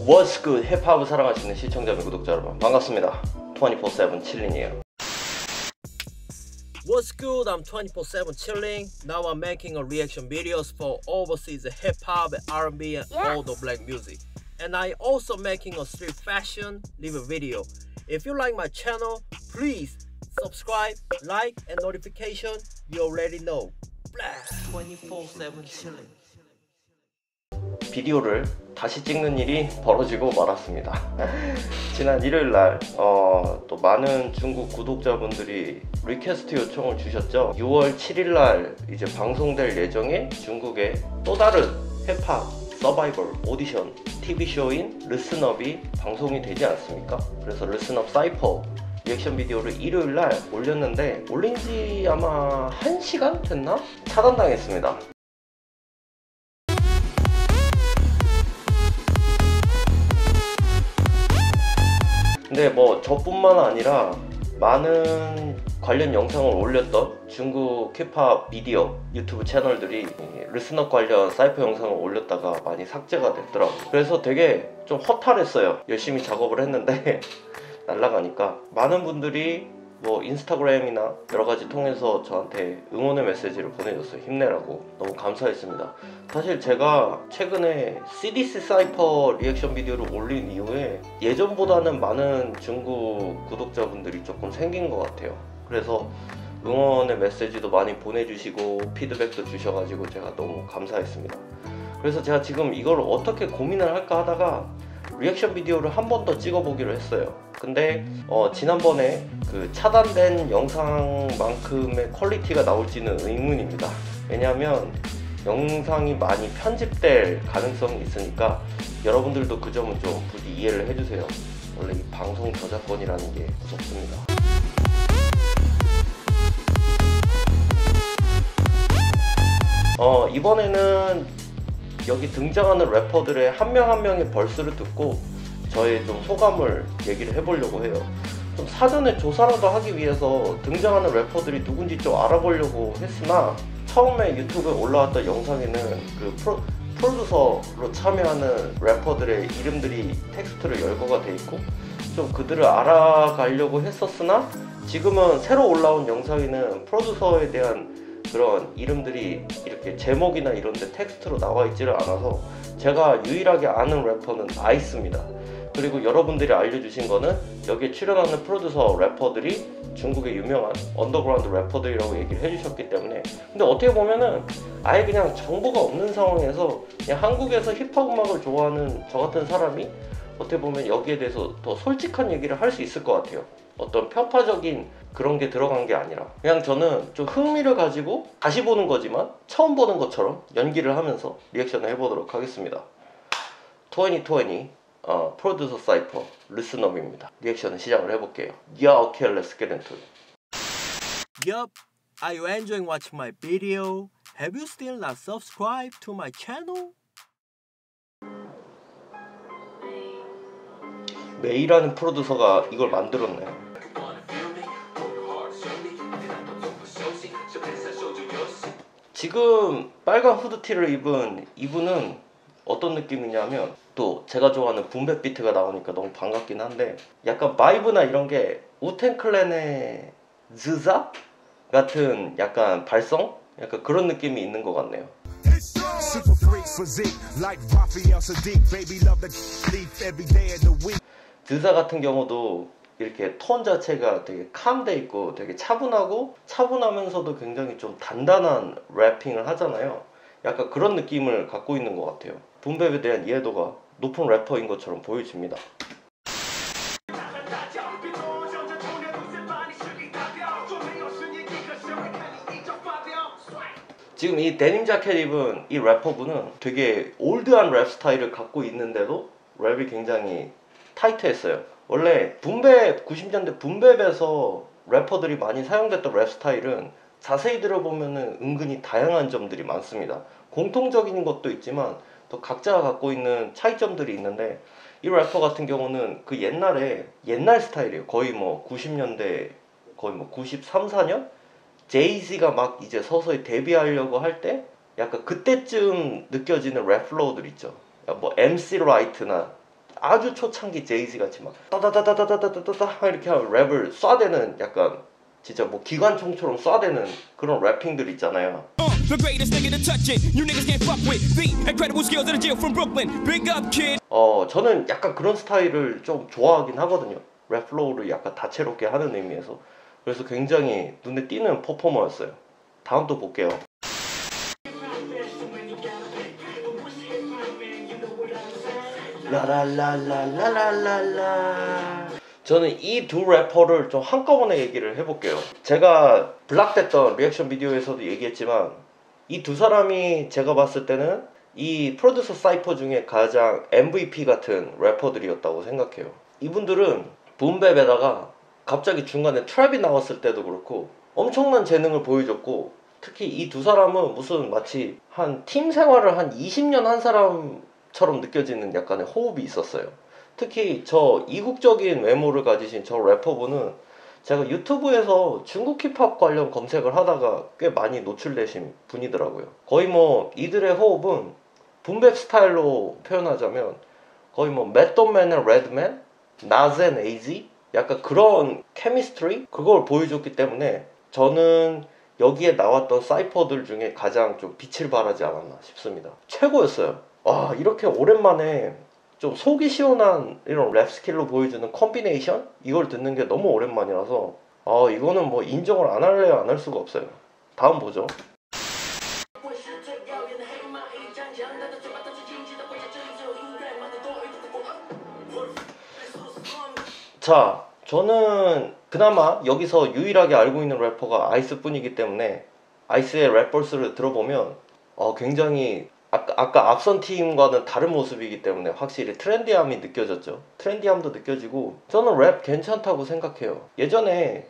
What's good? 힙합을 사랑하시는 시청자 및 구독자 여러분 반갑습니다. 24/7 칠린이에요. What's good? I'm 24/7 chilling. Now I'm making a reaction videos for overseas hip hop, R&B, and all the black music. And I also making a street fashion review video. If you like my channel, please subscribe, like, and notification. You already know. 24/7 chilling. 비디오를 다시 찍는 일이 벌어지고 말았습니다. 지난 일요일날 또 많은 중국 구독자분들이 리퀘스트 요청을 주셨죠. 6월 7일날 이제 방송될 예정인 중국의 또 다른 힙합 서바이벌 오디션 TV쇼인 르스너비 방송이 되지 않습니까? 그래서 르스너 사이퍼 리액션 비디오를 일요일날 올렸는데 올린지 아마 1시간 됐나? 차단당했습니다. 근데 뭐 저뿐만 아니라 많은 관련 영상을 올렸던 중국 힙합 미디어 유튜브 채널들이 르스너 관련 사이퍼 영상을 올렸다가 많이 삭제가 됐더라고요. 그래서 되게 좀 허탈했어요. 열심히 작업을 했는데 날아가니까. 많은 분들이 뭐 인스타그램이나 여러가지 통해서 저한테 응원의 메시지를 보내줬어요. 힘내라고. 너무 감사했습니다. 사실 제가 최근에 CDC 사이퍼 리액션 비디오를 올린 이후에 예전보다는 많은 중국 구독자분들이 조금 생긴 것 같아요. 그래서 응원의 메시지도 많이 보내주시고 피드백도 주셔가지고 제가 너무 감사했습니다. 그래서 제가 지금 이걸 어떻게 고민을 할까 하다가 리액션 비디오를 한 번 더 찍어보기로 했어요. 근데 지난번에 그 차단된 영상만큼의 퀄리티가 나올지는 의문입니다. 왜냐하면 영상이 많이 편집될 가능성이 있으니까 여러분들도 그 점은 좀 부디 이해를 해주세요. 원래 이 방송 저작권이라는 게 무섭습니다. 이번에는 여기 등장하는 래퍼들의 한 명 한 명의 벌스를 듣고 저의 좀 소감을 얘기를 해보려고 해요. 좀 사전에 조사라도 하기 위해서 등장하는 래퍼들이 누군지 좀 알아보려고 했으나 처음에 유튜브에 올라왔던 영상에는 그 프로듀서로 참여하는 래퍼들의 이름들이 텍스트로 열거가 돼 있고 좀 그들을 알아가려고 했었으나 지금은 새로 올라온 영상에는 프로듀서에 대한 그런 이름들이 이렇게 제목이나 이런 데 텍스트로 나와 있지를 않아서 제가 유일하게 아는 래퍼는 아이스입니다. 그리고 여러분들이 알려주신 거는 여기에 출연하는 프로듀서 래퍼들이 중국의 유명한 언더그라운드 래퍼들이라고 얘기를 해주셨기 때문에 근데 어떻게 보면은 아예 그냥 정보가 없는 상황에서 그냥 한국에서 힙합 음악을 좋아하는 저 같은 사람이 어떻게 보면 여기에 대해서 더 솔직한 얘기를 할 수 있을 것 같아요. 어떤 편파적인 그런 게 들어간 게 아니라 그냥 저는 좀 흥미를 가지고 다시 보는 거지만 처음 보는 것처럼 연기를 하면서 리액션을 해보도록 하겠습니다. 2020 프로듀서 사이퍼 르스너비입니다. 리액션을 시작을 해볼게요. Yeah, okay, let's get into it. Yup, are you enjoying watching my video? Have you still not subscribed to my channel? 메이라는 프로듀서가 이걸 만들었네. 지금 빨간 후드티를 입은 이분은 어떤 느낌이냐면 또 제가 좋아하는 붐베 비트가 나오니까 너무 반갑긴 한데 약간 바이브나 이런 게 우텐클랜의 즈자 같은 약간 발성? 약간 그런 느낌이 있는 것 같네요. 즈자 같은 경우도 이렇게 톤 자체가 되게 캄돼 있고 되게 차분하고 차분하면서도 굉장히 좀 단단한 래핑을 하잖아요. 약간 그런 느낌을 갖고 있는 것 같아요. 붐베에 대한 이해도가 높은 래퍼인 것처럼 보여집니다. 지금 이 데님 자켓 입은 이 래퍼분은 되게 올드한 랩 스타일을 갖고 있는데도 랩이 굉장히 타이트했어요. 원래 붐베 90년대 붐베에서 래퍼들이 많이 사용됐던 랩 스타일은 자세히 들어보면은 은근히 다양한 점들이 많습니다. 공통적인 것도 있지만 또 각자가 갖고 있는 차이점들이 있는데 이 래퍼 같은 경우는 그 옛날 스타일이에요. 거의 뭐 90년대 거의 뭐 93, 4년? 제이지가 막 이제 서서히 데뷔하려고 할 때 약간 그때쯤 느껴지는 랩 플로우들 있죠. 뭐 MC 라이트나 아주 초창기 제이지 같이 막 따다다다다다다다다 이렇게 하면 랩을 쏴대는 약간 진짜 뭐 기관총처럼 쏴대는 그런 랩핑들 있잖아요. The greatest nigga to touch it. You niggas can't fuck with the incredible skills of the jail from Brooklyn. Big up, kid. 저는 약간 그런 스타일을 좀 좋아하긴 하거든요. 랩 플로우를 약간 다채롭게 하는 의미에서. 그래서 굉장히 눈에 띄는 퍼포머였어요. 다음 또 볼게요. 라라라라라라라. 저는 이 두 래퍼를 좀 한꺼번에 얘기를 해볼게요. 제가 블락됐던 리액션 비디오에서도 얘기했지만 이 두 사람이 제가 봤을 때는 이 프로듀서 사이퍼 중에 가장 MVP 같은 래퍼들이었다고 생각해요. 이분들은 붐랩에다가 갑자기 중간에 트랩이 나왔을 때도 그렇고 엄청난 재능을 보여줬고, 특히 이 두 사람은 무슨 마치 한 팀 생활을 한 20년 한 사람처럼 느껴지는 약간의 호흡이 있었어요. 특히 저 이국적인 외모를 가지신 저 래퍼분은 제가 유튜브에서 중국 힙합 관련 검색을 하다가 꽤 많이 노출되신 분이더라고요. 거의 뭐 이들의 호흡은 붐백 스타일로 표현하자면 거의 뭐 맷돈맨 앤 레드맨, 나즈 앤 에이지 약간 그런 케미스트리 그걸 보여줬기 때문에 저는 여기에 나왔던 사이퍼들 중에 가장 좀 빛을 발하지 않았나 싶습니다. 최고였어요. 와, 이렇게 오랜만에 좀 속이 시원한 이런 랩 스킬로 보여주는 콤비네이션? 이걸 듣는 게 너무 오랜만이라서 이거는 뭐 인정을 안 할래야 안 할 수가 없어요. 다음 보죠. 자, 저는 그나마 여기서 유일하게 알고 있는 래퍼가 아이스뿐이기 때문에 아이스의 랩버스를 들어보면 굉장히 아까 앞선 팀과는 다른 모습이기 때문에 확실히 트렌디함이 느껴졌죠. 트렌디함도 느껴지고 저는 랩 괜찮다고 생각해요. 예전에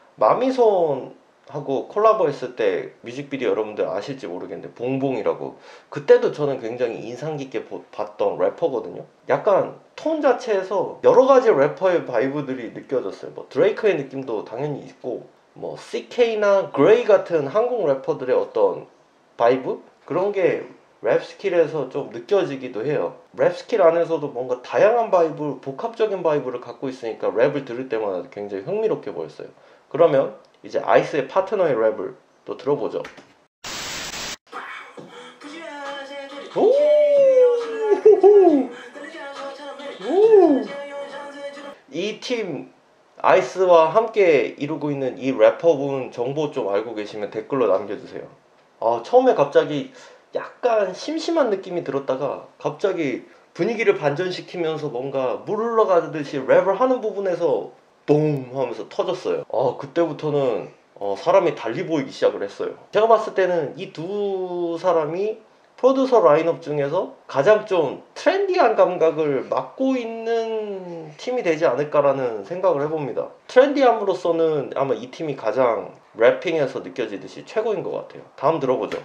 마미손하고 콜라보 했을 때 뮤직비디오 여러분들 아실지 모르겠는데 봉봉이라고, 그때도 저는 굉장히 인상 깊게 봤던 래퍼거든요. 약간 톤 자체에서 여러 가지 래퍼의 바이브들이 느껴졌어요. 뭐 드레이크의 느낌도 당연히 있고 뭐 CK나 그레이 같은 한국 래퍼들의 어떤 바이브? 그런 게 랩 스킬에서 좀 느껴지기도 해요. 랩 스킬 안에서도 뭔가 다양한 바이브, 복합적인 바이브를 갖고 있으니까 랩을 들을 때마다 굉장히 흥미롭게 보였어요. 그러면 이제 아이스의 파트너의 랩을 또 들어보죠. 이 팀 아이스와 함께 이루고 있는 이 래퍼분 정보 좀 알고 계시면 댓글로 남겨주세요. 처음에 갑자기 약간 심심한 느낌이 들었다가 갑자기 분위기를 반전시키면서 뭔가 물 흘러가듯이 랩을 하는 부분에서 뽕 하면서 터졌어요. 그때부터는 사람이 달리 보이기 시작을 했어요. 제가 봤을 때는 이 두 사람이 프로듀서 라인업 중에서 가장 좀 트렌디한 감각을 맡고 있는 팀이 되지 않을까라는 생각을 해봅니다. 트렌디함으로서는 아마 이 팀이 가장 래핑에서 느껴지듯이 최고인 것 같아요. 다음 들어보죠.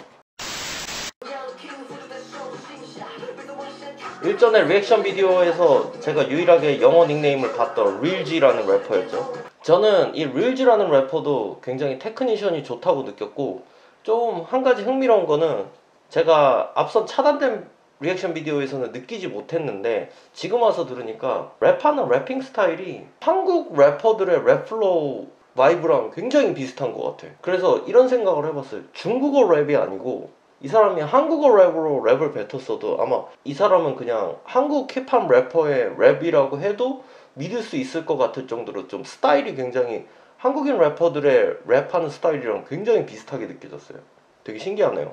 일전에 리액션 비디오에서 제가 유일하게 영어 닉네임을 봤던 릴지라는 래퍼였죠. 저는 이 릴지라는 래퍼도 굉장히 테크니션이 좋다고 느꼈고, 좀 한 가지 흥미로운 거는 제가 앞선 차단된 리액션 비디오에서는 느끼지 못했는데 지금 와서 들으니까 랩하는 래핑 스타일이 한국 래퍼들의 랩 플로우 바이브랑 굉장히 비슷한 것 같아. 그래서 이런 생각을 해봤어요. 중국어 랩이 아니고 이 사람이 한국어 랩으로 랩을 뱉었어도 아마 이 사람은 그냥 한국 힙합 래퍼의 랩이라고 해도 믿을 수 있을 것 같을 정도로 좀 스타일이 굉장히 한국인 래퍼들의 랩하는 스타일이랑 굉장히 비슷하게 느껴졌어요. 되게 신기하네요.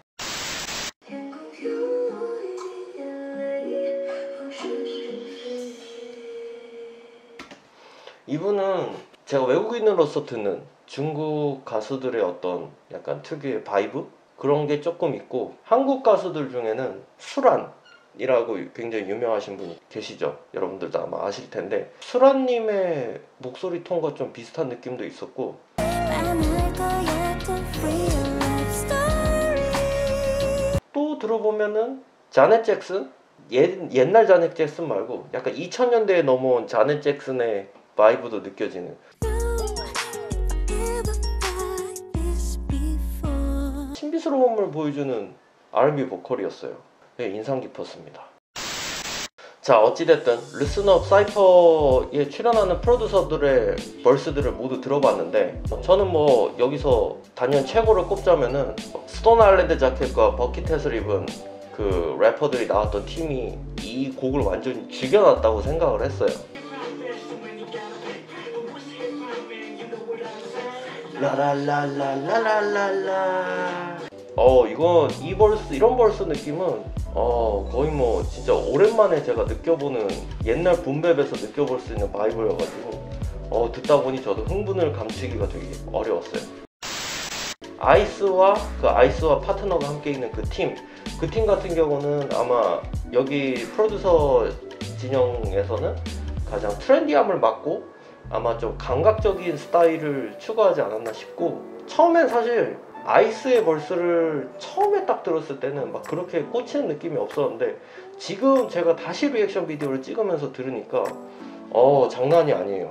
이분은 제가 외국인으로서 듣는 중국 가수들의 어떤 약간 특유의 바이브? 그런 게 조금 있고, 한국 가수들 중에는 수란이라고 굉장히 유명하신 분이 계시죠. 여러분들도 아마 아실 텐데 수란님의 목소리 톤과 좀 비슷한 느낌도 있었고, 또 들어보면은 자넷 잭슨? 옛날 자넷 잭슨 말고 약간 2000년대에 넘어온 자넷 잭슨의 바이브도 느껴지는, 신비스러움을 보여주는 R&B 보컬이었어요. 네, 인상 깊었습니다. 자, 어찌됐든 리스너 사이퍼에 출연하는 프로듀서들의 벌스들을 모두 들어봤는데, 저는 뭐 여기서 단연 최고를 꼽자면은 스톤 아일랜드 자켓과 버킷햇을 입은 그 래퍼들이 나왔던 팀이 이 곡을 완전히 죽여놨다고 생각을 했어요. 라라라라라라라. 이런 벌스 느낌은 거의 뭐 진짜 오랜만에 제가 느껴보는, 옛날 붐랩에서 느껴볼 수 있는 바이브여가지고 듣다 보니 저도 흥분을 감추기가 되게 어려웠어요. 아이스와 파트너가 함께 있는 그 팀 같은 경우는 아마 여기 프로듀서 진영에서는 가장 트렌디함을 맡고 아마 좀 감각적인 스타일을 추구하지 않았나 싶고, 처음엔 사실 아이스의 벌스를 처음에 딱 들었을 때는 막 그렇게 꽂히는 느낌이 없었는데, 지금 제가 다시 리액션 비디오를 찍으면서 들으니까 장난이 아니에요.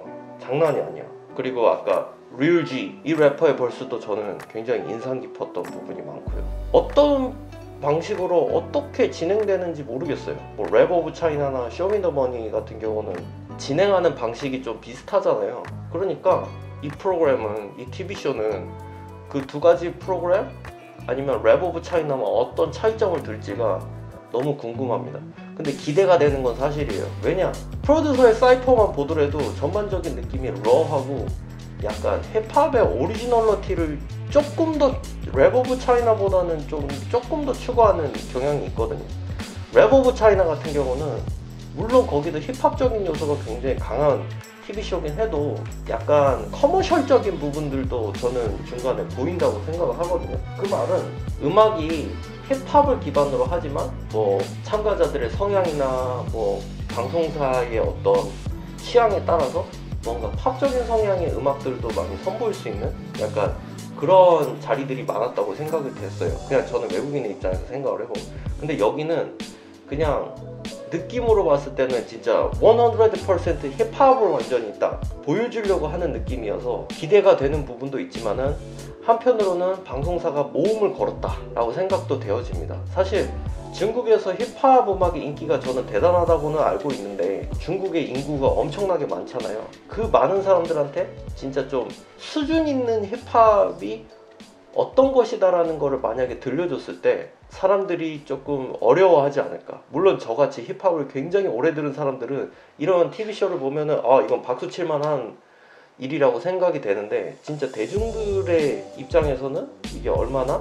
그리고 아까 릴지 이 래퍼의 벌스도 저는 굉장히 인상 깊었던 부분이 많고요. 어떤 방식으로 어떻게 진행되는지 모르겠어요. 뭐 랩 오브 차이나나 쇼미더머니 같은 경우는 진행하는 방식이 좀 비슷하잖아요. 그러니까 이 프로그램은, 이 TV쇼는 그 두 가지 프로그램 아니면 랩 오브 차이나만 어떤 차이점을 둘지가 너무 궁금합니다. 근데 기대가 되는 건 사실이에요. 왜냐? 프로듀서의 사이퍼만 보더라도 전반적인 느낌이 러하고 약간 힙합의 오리지널러티를 조금 더 랩 오브 차이나보다는 조금 더 추구하는 경향이 있거든요. 랩 오브 차이나 같은 경우는 물론 거기도 힙합적인 요소가 굉장히 강한 TV쇼긴 해도 약간 커머셜적인 부분들도 저는 중간에 보인다고 생각을 하거든요. 그 말은 음악이 힙합을 기반으로 하지만 뭐 참가자들의 성향이나 뭐 방송사의 어떤 취향에 따라서 뭔가 팝적인 성향의 음악들도 많이 선보일 수 있는 약간 그런 자리들이 많았다고 생각이 됐어요. 그냥 저는 외국인의 입장에서 생각을 해보고. 근데 여기는 그냥 느낌으로 봤을 때는 진짜 100% 힙합을 완전히 딱 보여주려고 하는 느낌이어서 기대가 되는 부분도 있지만은, 한편으로는 방송사가 모험을 걸었다 라고 생각도 되어집니다. 사실 중국에서 힙합 음악의 인기가 저는 대단하다고는 알고 있는데, 중국의 인구가 엄청나게 많잖아요. 그 많은 사람들한테 진짜 좀 수준 있는 힙합이 어떤 것이다라는 거를 만약에 들려줬을 때 사람들이 조금 어려워하지 않을까. 물론 저같이 힙합을 굉장히 오래 들은 사람들은 이런 TV쇼를 보면은 이건 박수 칠만한 일이라고 생각이 되는데, 진짜 대중들의 입장에서는 이게 얼마나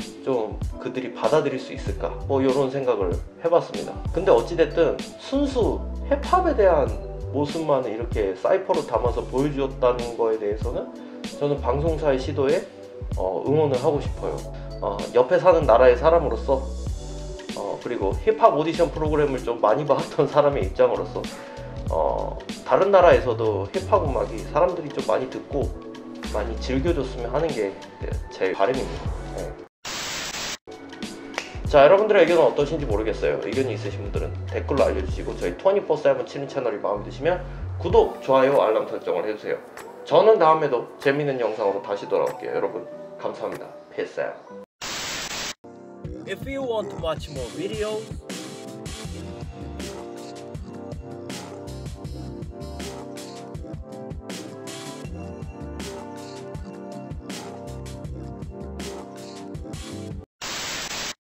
좀 그들이 받아들일 수 있을까, 뭐 이런 생각을 해봤습니다. 근데 어찌됐든 순수 힙합에 대한 모습만 이렇게 사이퍼로 담아서 보여주었다는 거에 대해서는 저는 방송사의 시도에 응원을 하고 싶어요. 옆에 사는 나라의 사람으로서, 그리고 힙합 오디션 프로그램을 좀 많이 봤던 사람의 입장으로서, 다른 나라에서도 힙합 음악이 사람들이 좀 많이 듣고 많이 즐겨줬으면 하는 게 제 바람입니다. 네. 자, 여러분들의 의견은 어떠신지 모르겠어요. 의견이 있으신 분들은 댓글로 알려주시고, 저희 24/7 치는 채널이 마음에 드시면 구독, 좋아요, 알람 설정을 해주세요. 저는 다음에도 재밌는 영상으로 다시 돌아올게요. 여러분 감사합니다. Peace out. If you want to watch more videos,